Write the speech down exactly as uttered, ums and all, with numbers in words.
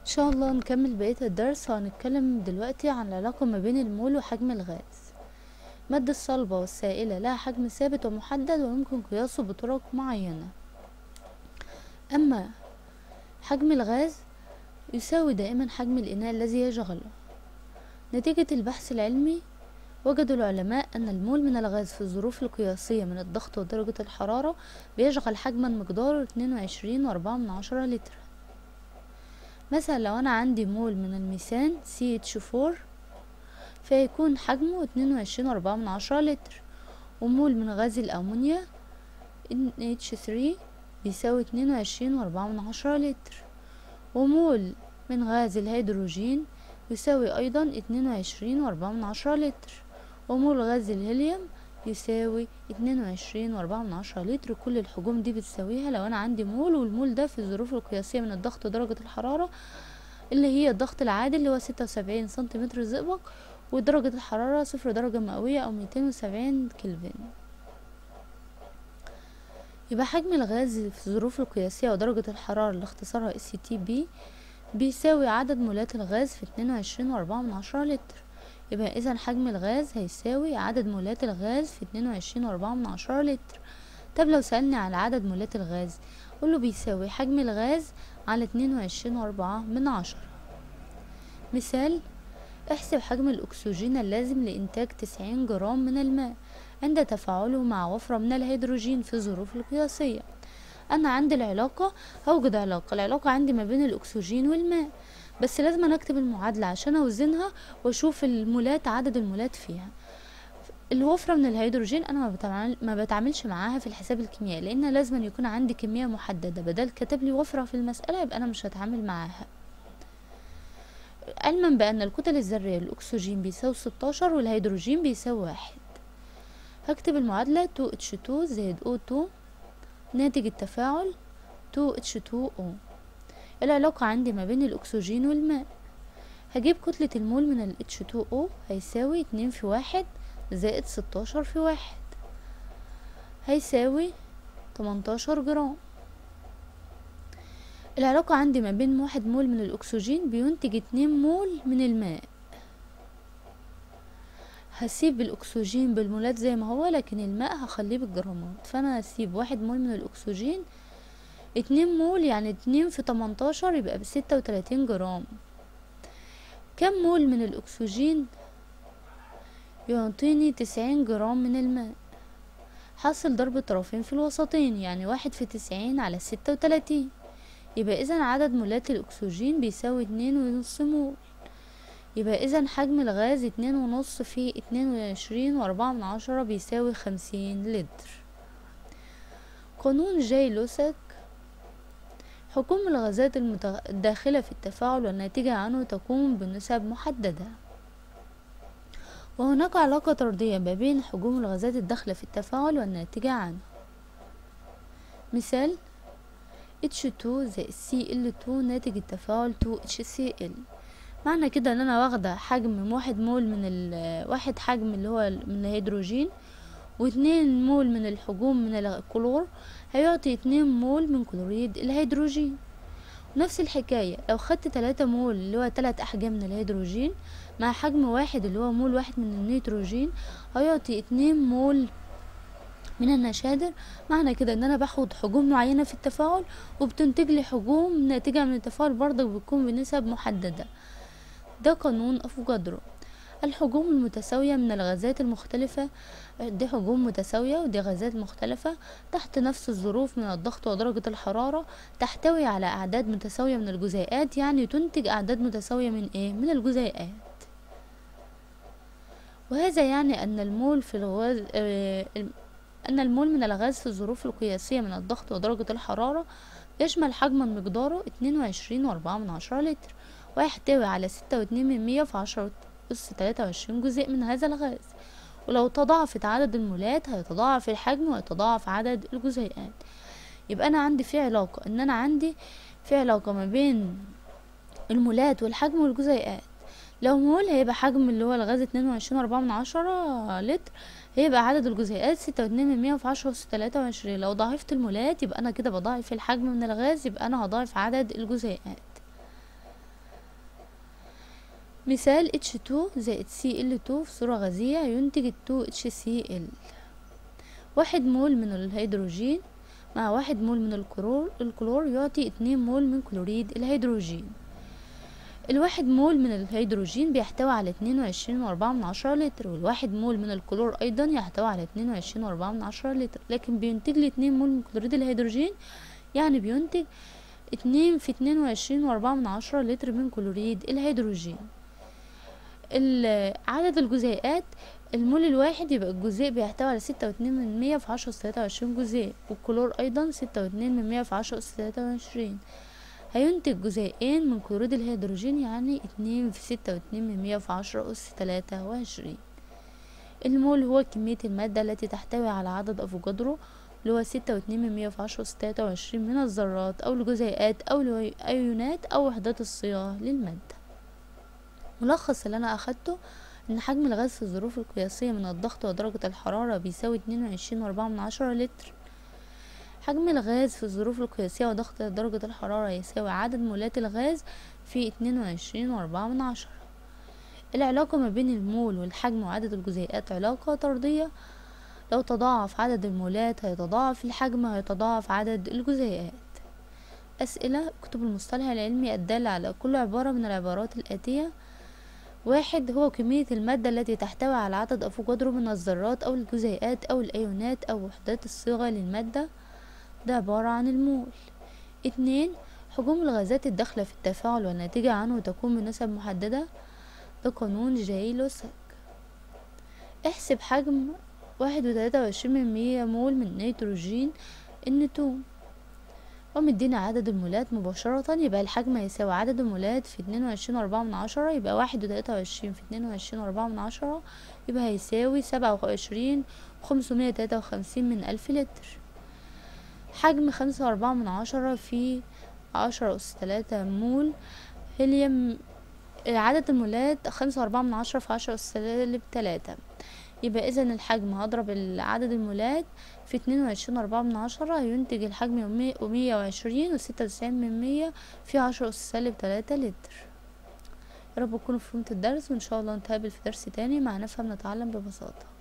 ان شاء الله نكمل بقية الدرس، وهنتكلم دلوقتي عن العلاقة ما بين المول وحجم الغاز. المادة الصلبة والسائلة لها حجم ثابت ومحدد ويمكن قياسه بطرق معينة، اما حجم الغاز يساوي دائما حجم الإناء الذي يشغله. نتيجة البحث العلمي وجد العلماء أن المول من الغاز في الظروف القياسية من الضغط ودرجة الحرارة بيشغل حجما مقداره اتنين وعشرين وأربعة من عشرة لتر. مثلا لو أنا عندي مول من الميثان سي اتش فور فيكون حجمه اتنين وعشرين وأربعة من عشرة لتر، ومول من غاز الأمونيا ان اتش ثري بيساوي اتنين وعشرين وأربعة من عشرة لتر، ومول من غاز الهيدروجين يساوي أيضا اتنين وعشرين وأربعة من عشرة لتر، ومول غاز الهيليوم يساوي اتنين وعشرين وأربعة من عشرة لتر. كل الحجوم دي بتساويها لو أنا عندي مول، والمول ده في الظروف القياسية من الضغط ودرجة الحرارة اللي هي الضغط العادي اللي هو ستة وسبعين سنتيمتر زئبق، ودرجة الحرارة صفر درجة مئوية أو ميتين وسبعين كلفن. يبقى حجم الغاز في الظروف القياسية ودرجة الحرارة اللي اختصارها اس تي بي بيساوي عدد مولات الغاز في اتنين وعشرين وأربعة من عشرة لتر. يبقى إذا حجم الغاز هيساوي عدد مولات الغاز في اتنين وعشرين وأربعة من عشرة لتر. طب لو سألني على عدد مولات الغاز قوله بيساوي حجم الغاز على اتنين وعشرين وأربعة من عشرة. مثال: احسب حجم الأكسجين اللازم لإنتاج تسعين جرام من الماء عند تفاعله مع وفرة من الهيدروجين في الظروف القياسية. أنا عندي العلاقة، هوجد علاقة العلاقة عندي ما بين الأكسجين والماء، بس لازم أنا أكتب المعادلة عشان أوزنها وأشوف المولات، عدد المولات فيها. الوفرة من الهيدروجين أنا ما, بتعمل ما بتعاملش معاها في الحساب الكيميائي، لأن لازم يكون عندي كمية محددة. بدل كتب لي وفرة في المسألة يبقى أنا مش هتعامل معاها. علما بأن الكتل الذرية للأكسجين بيساوي ستاشر والهيدروجين بيساوي واحد، هكتب المعادلة تو اتش تو زائد او تو ناتج التفاعل تو اتش تو او. العلاقة عندي ما بين الأكسجين والماء، هجيب كتلة المول من ال اتش تو او هيساوي اتنين في واحد زائد ستاشر في واحد، هيساوي تمنتاشر جرام. العلاقة عندي ما بين واحد مول من الأكسجين بينتج اتنين مول من الماء. هسيب الأكسجين بالمولات زي ما هو، لكن الماء هخليه بالجرامات، فأنا هسيب واحد مول من الأكسجين اتنين مول، يعني اتنين في تمنتاشر يبقى بستة وتلاتين جرام. كم مول من الأكسجين يعطيني تسعين جرام من الماء؟ حاصل ضرب الطرفين في الوسطين، يعني واحد في تسعين على ستة وتلاتين، يبقى إذن عدد مولات الأكسجين بيساوي اتنين ونص مول. يبقى إذن حجم الغاز اتنين ونص في اتنين وعشرين وأربعة من عشرة بيساوي خمسين لتر. قانون جاي لوسك: حجوم الغازات الداخلة في التفاعل والناتجة عنه تكون بنسب محددة، وهناك علاقة طردية ما بين حجوم الغازات الداخلة في التفاعل والناتجة عنه. مثال: اتش تو زائد سي ال تو ناتج التفاعل تو اتش سي ال. معنى كده ان انا واخده حجم واحد مول من ال واحد حجم اللي هو من الهيدروجين واتنين مول من الحجوم من الكلور، هيعطي اتنين مول من كلوريد الهيدروجين. نفس الحكاية لو خدت تلاتة مول اللي هو تلات احجام من الهيدروجين مع حجم واحد اللي هو مول واحد من النيتروجين، هيعطي اتنين مول من النشادر. معنى كده ان انا باخد حجوم معينة في التفاعل وبتنتج لي حجوم ناتجة من التفاعل برضك بتكون بنسب محددة. ده قانون افوكادرو. الحجوم المتساوية من الغازات المختلفة، دي حجوم متساوية ودي غازات مختلفة تحت نفس الظروف من الضغط ودرجة الحرارة، تحتوي على أعداد متساوية من الجزيئات، يعني تنتج أعداد متساوية من إيه؟ من الجزيئات. وهذا يعني أن المول في الغاز آه أن المول من الغاز في الظروف القياسية من الضغط ودرجة الحرارة يشمل حجما مقداره اتنين وعشرين وأربعة من عشرة لتر، ويحتوي على ستة واتنين من مية في عشرة أس تلاتة وعشرين جزيء من هذا الغاز. ولو تضاعفت عدد المولات هيتضاعف الحجم ويتضاعف عدد الجزيئات. يبقى أنا عندي في علاقة إن أنا عندي في علاقة ما بين المولات والحجم والجزيئات. لو مول هيبقى حجم اللي هو الغاز اتنين وعشرين وأربعة من عشرة لتر، هيبقى عدد الجزيئات ستة واتنين من مية في عشرة أس تلاتة وعشرين. لو ضاعفت المولات يبقى أنا كده بضاعف الحجم من الغاز، يبقى أنا هضاعف عدد الجزيئات. مثال اتش اتنين زائد سي ال اتنين في صورة غازية ينتج اتنين اتش سي ال. واحد مول من الهيدروجين مع واحد مول من الكلور الكلور يعطي اتنين مول من كلوريد الهيدروجين. الواحد مول من الهيدروجين بيحتوي على اتنين وعشرين واربعة من عشرة لتر، والواحد مول من الكلور ايضا يحتوي على اتنين وعشرين واربعة من عشرة لتر، لكن بينتج لي اتنين مول من كلوريد الهيدروجين، يعني بينتج اتنين في اتنين وعشرين واربعة من عشرة لتر من كلوريد الهيدروجين. عدد الجزيئات، المول الواحد يبقى الجزيء بيحتوي على ستة واتنين من مية في عشرة أس تلاتة وعشرين جزيء، والكلور ايضا ستة واتنين من مية في عشرة أس تلاتة وعشرين، هينتج جزيئين من كلوريد الهيدروجين، يعني اتنين في ستة واتنين من مية في عشرة أس تلاتة وعشرين. المول هو كمية المادة التي تحتوي على عدد افوكادرو اللي هو ستة واتنين من مية في عشرة أس تلاتة وعشرين من الذرات أو الجزيئات أو الأيونات أو وحدات الصيغة للمادة. ملخص اللي أنا أخدته إن حجم الغاز في الظروف القياسية من الضغط ودرجة الحرارة بيساوي اتنين وعشرين واربعة من عشرة لتر. حجم الغاز في الظروف القياسية وضغط درجة الحرارة يساوي عدد مولات الغاز في اتنين وعشرين واربعة من عشرة. العلاقة ما بين المول والحجم وعدد الجزيئات علاقة طردية، لو تضاعف عدد المولات هيتضاعف الحجم هيتضاعف عدد الجزيئات. أسئلة: اكتب المصطلح العلمي الدال على كل عبارة من العبارات الآتية. واحد هو كمية المادة التي تحتوي على عدد أفوكادرو من الذرات أو الجزيئات أو الأيونات أو وحدات الصيغة للمادة، ده عبارة عن المول. اتنين حجوم الغازات الداخلة في التفاعل والناتجة عنه تكون بنسب محددة، ده قانون جاي لوسك. احسب حجم واحد وتلاتة وعشرين من مية مول من نيتروجين النتون، ومدينا عدد المولات مباشرة، يبقى الحجم هيساوي عدد المولات في اتنين وعشرين واربعة من عشرة، يبقى واحد وتلاتة وعشرين في اتنين وعشرين واربعة من عشرة، يبقى هيساوي سبعة وعشرين وخمسمية تلاتة وخمسين من ألف لتر. حجم خمسة واربعة من عشرة في عشرة أس تلاتة مول هيليوم، عدد المولات خمسة واربعة من عشرة في عشرة أس سالب تلاتة، يبقى إذا الحجم هضرب عدد المولات في اتنين وعشرين واربعة من عشرة هينتج الحجم مية وعشرين وستة وتسعين من مية في عشرة أس سالب تلاتة لتر. يا رب تكونوا فهمتوا الدرس، وإن شاء الله نتقابل في درس تاني مع نفهم نتعلم ببساطة.